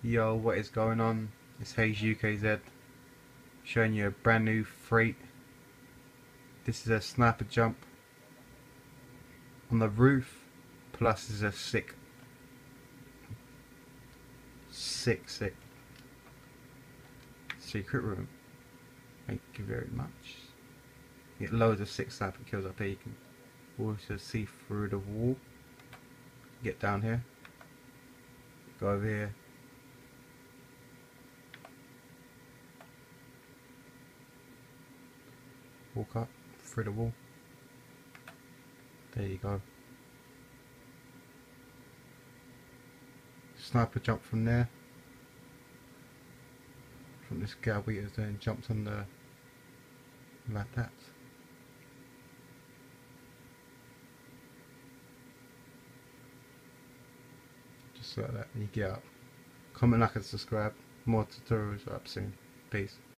Yo, what is going on? It's HaZE-UKZ showing you a brand new freight. This is a sniper jump on the roof, plus is a sick secret room. Thank you very much. You get loads of sick sniper kills up here. You can also see through the wall. Get down here. Go over here. Walk up through the wall. There you go. Sniper jump from there. From this gal we was doing, jumped on the like that. Just like that, and you get up. Comment, like and subscribe. More tutorials are up soon. Peace.